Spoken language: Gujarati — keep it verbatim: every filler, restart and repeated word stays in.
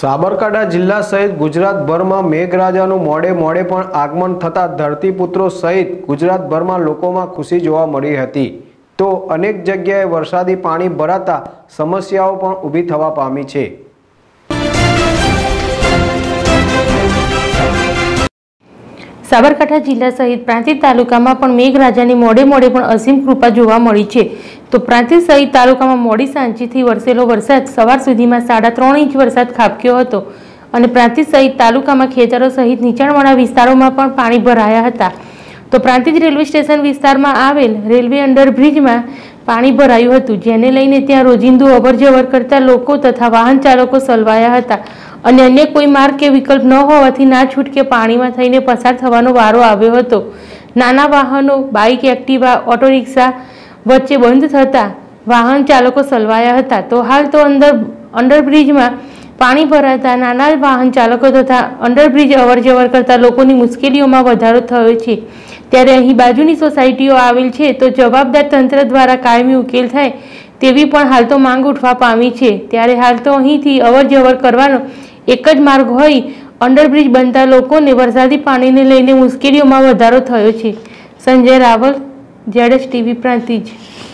સાબરકાંઠા જિલ્લા સહિત ગુજરાતભરમાં મેઘરાજાનું મોડે મોડે પણ આગમન થતાં ધરતીપુત્રો સહિત ગુજરાતભરમાં લોકોમાં ખુશી જોવા મળી હતી, તો અનેક જગ્યાએ વરસાદી પાણી ભરાતા સમસ્યાઓ પણ ઊભી થવા પામી છે। સાબરકાંઠા જિલ્લા સહિત પ્રાંતિજ તાલુકામાં પણ મેઘરાજાની મોડે મોડે પણ અસીમ કૃપા જોવા મળી છે। તો પ્રાંતિજ સહિત તાલુકામાં મોડી સાંજથી વરસેલો વરસાદ સવાર સુધીમાં સાડા ત્રણ ઇંચ વરસાદ ખાબક્યો હતો અને પ્રાંતિજ સહિત તાલુકામાં ખેતરો સહિત નીચાણવાળા વિસ્તારોમાં પણ પાણી ભરાયા હતા। તો પ્રાંતિજ રેલવે સ્ટેશન વિસ્તારમાં આવેલ રેલવે અંડરબ્રિજમાં પાણી ભરાયું હતું, જેને લઈને ત્યાં રોજિંદુ અવરજવર કરતા લોકો તથા વાહન ચાલકો સલવાયા હતા અને અન્ય કોઈ માર્ગ કે વિકલ્પ ન હોવાથી ના છૂટકે પાણીમાં થઈને પસાર થવાનો વારો આવ્યો હતો। નાના વાહનો, બાઇક, એક્ટિવા, ઓટો રિક્ષા વચ્ચે બંધ થતા વાહન ચાલકો સલવાયા હતા। તો હાલ તો અંદર અંડરબ્રિજમાં પાણી ભરાતા નાના વાહન ચાલકો તથા અંડરબ્રિજ અવરજવર કરતા લોકોની મુશ્કેલીઓમાં વધારો થયો છે। ત્યારે અહીં બાજુની સોસાયટીઓ આવેલ છે, તો જવાબદાર તંત્ર દ્વારા કાયમી ઉકેલ થાય તેવી પણ હાલ તો માંગ ઉઠવા પામી છે। ત્યારે હાલ તો અહીંથી અવરજવર કરવાનો એક જ માર્ગ હોય અંડરબ્રિજ બનતા લોકોને વરસાદી પાણીને લઈને મુશ્કેલીઓમાં વધારો થયો છે। Sanjay Raval, Z S TV, Prantij.